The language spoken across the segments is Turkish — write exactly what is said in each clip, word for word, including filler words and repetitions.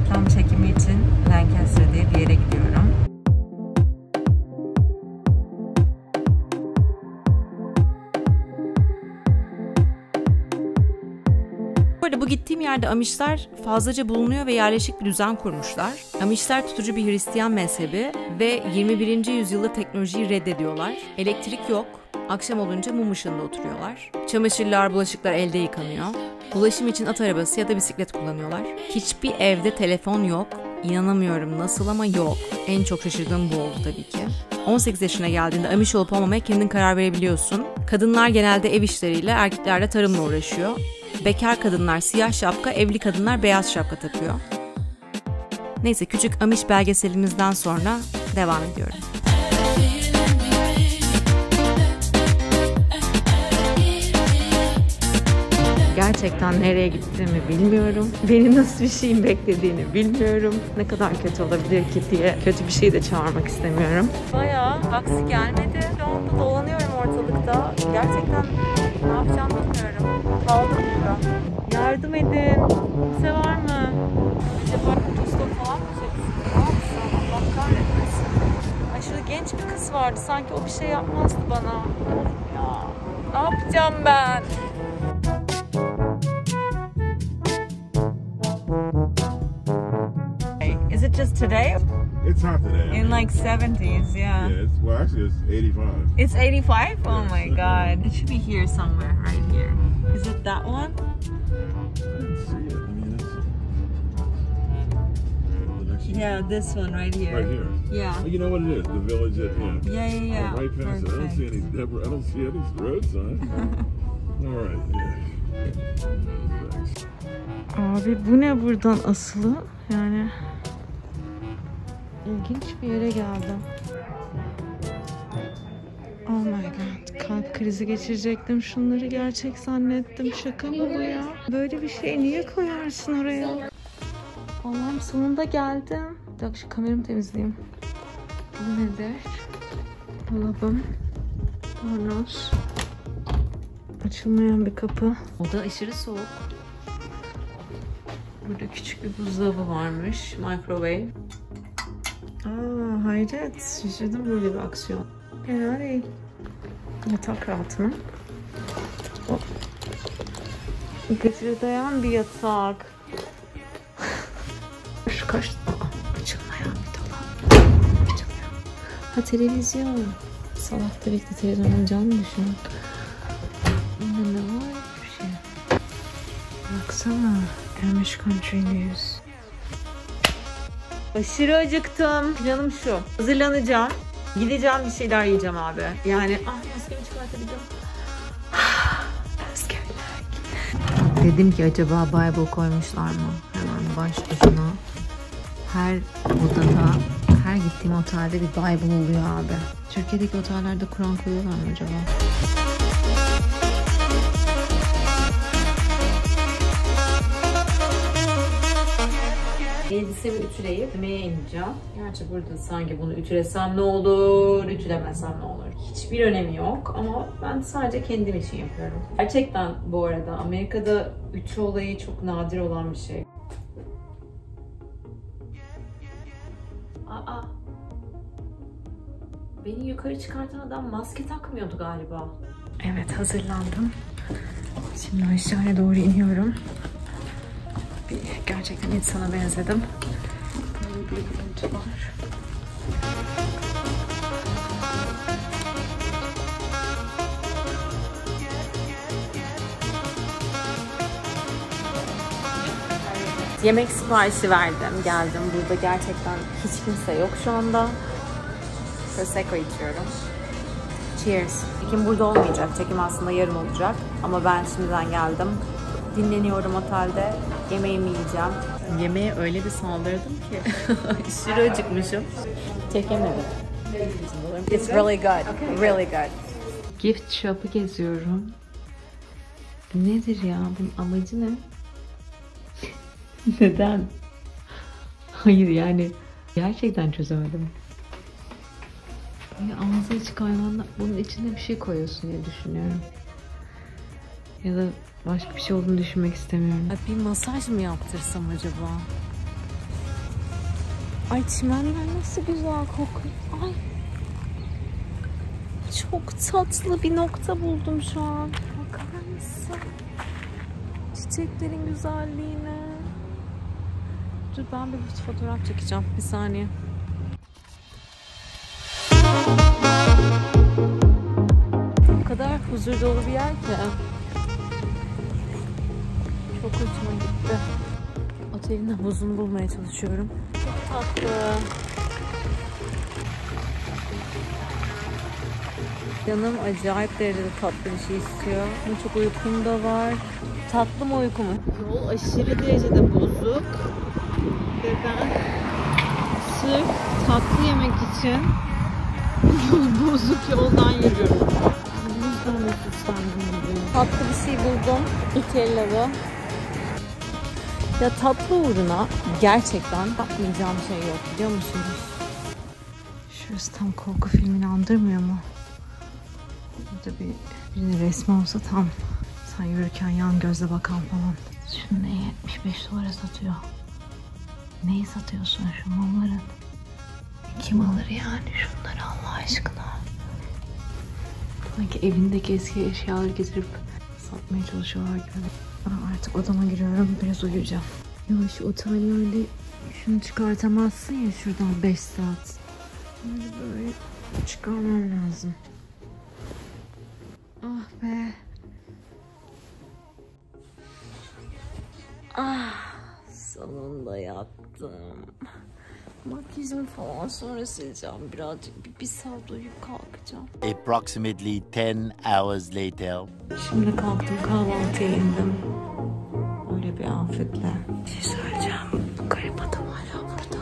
Reklam çekimi için Lancaster diye bir yere gidiyorum. Bu arada bu gittiğim yerde Amişler fazlaca bulunuyor ve yerleşik bir düzen kurmuşlar. Amişler tutucu bir Hristiyan mezhebi ve yirmi birinci yüzyılda teknolojiyi reddediyorlar. Elektrik yok. Akşam olunca mum ışığında oturuyorlar. Çamaşırlar, bulaşıklar elde yıkanıyor. Ulaşım için at arabası ya da bisiklet kullanıyorlar. Hiçbir evde telefon yok. İnanamıyorum nasıl ama yok. En çok şaşırdığım bu oldu tabii ki. on sekiz yaşına geldiğinde Amiş olup olmamaya kendin karar verebiliyorsun. Kadınlar genelde ev işleriyle, erkekler de tarımla uğraşıyor. Bekar kadınlar siyah şapka, evli kadınlar beyaz şapka takıyor. Neyse küçük Amiş belgeselimizden sonra devam ediyorum. Gerçekten nereye gittiğimi bilmiyorum. Beni nasıl bir şeyin beklediğini bilmiyorum. Ne kadar kötü olabilir ki diye kötü bir şey de çağırmak istemiyorum. Bayağı aksi gelmedi. Şu anda dolanıyorum ortalıkta. Gerçekten ne yapacağımı bilmiyorum. Kaldım burada. Yardım edin. Kimse var mı? Acaba otostop falan mı çeksin? Ne yapsın? Allah kahretmesin. Ay şurada genç bir kız vardı. Sanki o bir şey yapmazdı bana. Ya ne yapacağım ben? Is it just today? It's hot today. In like seventies, yeah. Yeah, it's, well actually it's eighty-five. It's eighty-five? Oh Yes. my god. It should be here somewhere, right here. Is it that one? I didn't see it. I mean, it's the next one. Yeah, this one right here. Right here. Yeah. Well, you know what it is? The village that, yeah. Yeah, yeah, yeah. Oh, right past it. I don't see any Perfect. Deborah. I don't see any road signs. All right, yeah. Thanks. Abi bu ne buradan asılı? Yani ilginç bir yere geldim. Oh my god. Kalp krizi geçirecektim. Şunları gerçek zannettim. Şaka mı bu ya? Böyle bir şey niye koyarsın oraya? Allah'ım sonunda geldim. Bir dakika şu kameramı temizleyeyim. Bu nedir? Dolabım. Bornoz. Açılmayan bir kapı. Oda aşırı soğuk. Burada küçük bir buzdolabı varmış. Microwave. Aa hayret. Şaşırdım böyle bir aksiyon. Fena değil. Yatak rahat mı? Oh. Gıcıra dayan bir yatak. Şu kaç... Aa, açılmayan bir dolap. Açılmıyor. Ha televizyon. Salak tabii ki televizyon alacağını mı düşünüyorum? Bunda ne var? Bir şey. Baksana. Amish Country News. Aşırı acıktım. Planım şu. Hazırlanacağım. Gideceğim bir şeyler yiyeceğim abi. Yani ah maskemi çıkartabildim. Özgürlük. Dedim ki acaba Bible koymuşlar mı? Hemen baş başına. Her odada, her gittiğim otelde bir Bible oluyor abi. Türkiye'deki otellerde Kur'an koyuyorlar mı acaba? Elbisemi ütüleyip yemeğe ineceğim. Gerçi burada sanki bunu ütülesem ne olur, ütülemesem ne olur. Hiçbir önemi yok ama ben sadece kendim için yapıyorum. Gerçekten bu arada Amerika'da ütü olayı çok nadir olan bir şey. Aa, beni yukarı çıkartan adam maske takmıyordu galiba. Evet hazırlandım. Şimdi aşağıya doğru iniyorum. Bir, gerçekten insana benzedim. Böyle bir görüntü var. Yemek siparişi verdim, geldim. Burada gerçekten hiç kimse yok şu anda. Prosecco içiyorum. Cheers. Çekim burada olmayacak. Çekim aslında yarın olacak. Ama ben şimdiden geldim. Dinleniyorum otelde. Yemeğimi yiyeceğim. Yemeğe öyle bir saldırdım ki. Aşırı acıkmışım. Çekemedim. It's really good. Really good. Gift shop'ı geziyorum. Nedir ya? Bunun amacı ne? Neden? Hayır yani gerçekten çözemedim. Ya ağzı açık hayvanlar bunun içine bir şey koyuyorsun diye düşünüyorum. Ya da başka bir şey olduğunu düşünmek istemiyorum. Bir masaj mı yaptırsam acaba? Ay çimenler nasıl güzel kokuyor. Ay. Çok tatlı bir nokta buldum şu an. Bakar mısın? Çiçeklerin güzelliğine. Dur ben bir fotoğraf çekeceğim. Bir saniye. O kadar huzur dolu bir yer ki. Çok hoşuma gitti. Otelin havuzunu bulmaya çalışıyorum. Çok tatlı. Canım acayip derecede tatlı bir şey istiyor. Ama çok uykum da var. Tatlı mı uyku mu? Yol aşırı derecede bozuk. Ve ben sırf tatlı yemek için bozuk yoldan yürüyorum. Bu yüzden de susandım. Tatlı bir şey buldum. Nutella'da. Ya tatlı uğruna gerçekten yapmayacağım şey yok biliyor musunuz? Şurası tam korku filmini andırmıyor mu? Burada bir birinin resmi olsa tam. Sen yürürken yan gözle bakan falan. Şunu neye yetmiş beş dolara satıyor? Neyi satıyorsun şu malların? Kim alır yani şunları Allah aşkına? Sanki evindeki eski eşyaları getirip satmaya çalışıyorlar gibi. Aa, artık odama giriyorum. Biraz uyuyacağım. Ya şu otellerde şunu çıkartamazsın ya şuradan beş saat. Böyle böyle çıkarmam lazım. Ah be. Ah, sonunda yattım. Makyajımı falan sonra sileceğim. Birazcık bir, bir saat uyuyup kalkacağım. Approximately ten hours later. Şimdi kalktım, kahvaltıya indim. Öyle bir afetle. Bir şey söyleyeceğim. Garip adam hala burada.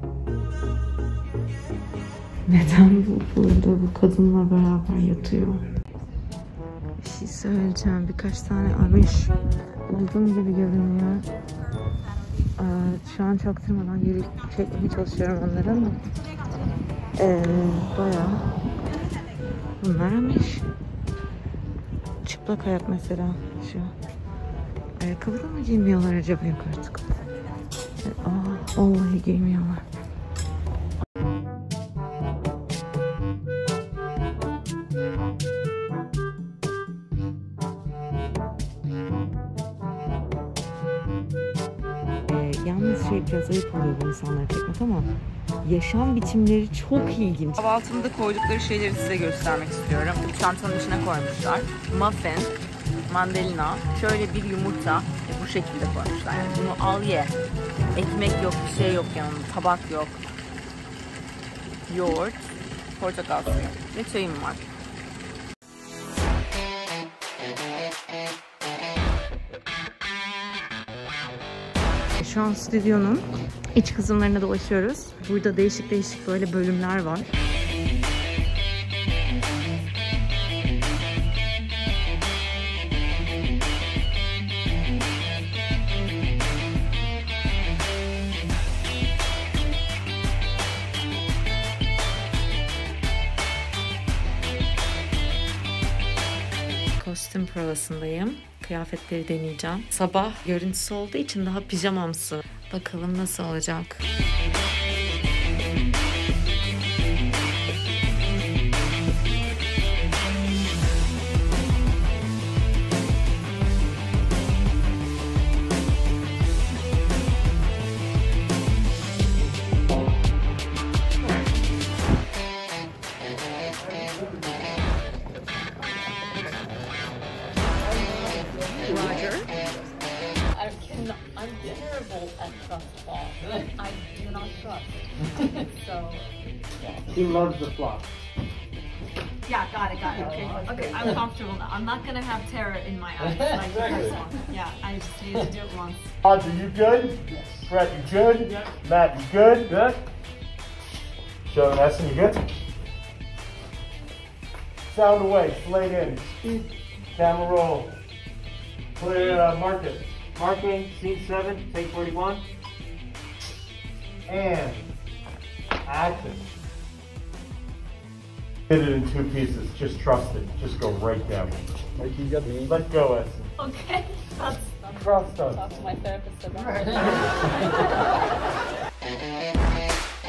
Neden bu burada bu kadınla beraber yatıyor? Bir şey söyleyeceğim. Birkaç tane amiş olduğum gibi görünüyor. Ee, şu an çaktırmadan geri çekmeye çalışıyorum onları ama ee, bayağı bunlar amiş. Çıplak ayak mesela şu. Ayakkabı da mı giymiyorlar acaba yok artık? Aa, vallahi giymiyorlar. Yalnız şey biraz ayıp oluyor bu insanları çekmek ama yaşam biçimleri çok ilginç. Kahvaltımda koydukları şeyleri size göstermek istiyorum. Çantanın içine koymuşlar. Muffin, mandalina, şöyle bir yumurta e, bu şekilde koymuşlar. Yani bunu al ye. Ekmek yok, bir şey yok yanında, tabak yok. Yoğurt, portakal suyu ve çayım var. Şu an stüdyonun iç kısımlarına dolaşıyoruz. Burada değişik değişik böyle bölümler var. Kostüm provasındayım. Kıyafetleri deneyeceğim. Sabah görüntüsü olduğu için daha pijamamsı. Bakalım nasıl olacak. Roger. I'm terrible at trust fall. I do not trust. So. He loves the flop. Yeah, got it, got it. Okay, okay, I'm comfortable now. I'm not gonna have terror in my eyes like the first one. Yeah, I just needed to do it once. Roger, you good? Yes. Brett, you good? Yes. Matt, you good? Good. Joe and Essen, you good? Sound away, slate in. Camera roll. Clear, uh, mark it. Marking, scene seven, take forty-one. And action. Hit it in two pieces. Just trust it. Just go right down. Like you got me. Let go, Essen. Okay, that's, Trust us. that's my therapist about.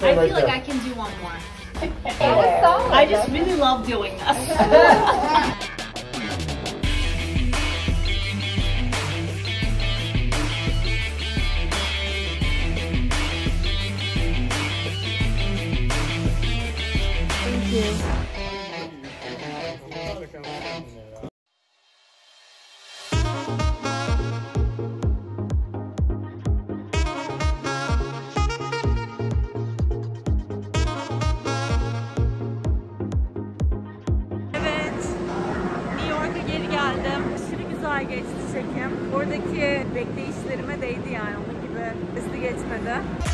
stand I right feel like there. I can do one more. I just really love doing this. Thank you. Güzel geçti çekim. Oradaki bekleyişlerime değdi yani. Onun gibi hızlı geçmedi.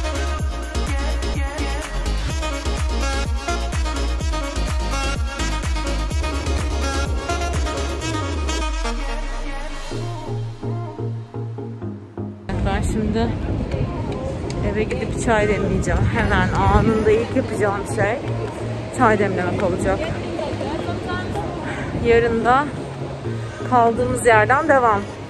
Ben şimdi eve gidip çay demleyeceğim. Hemen anında ilk yapacağım şey çay demlemek olacak. Yarın da kaldığımız yerden devam.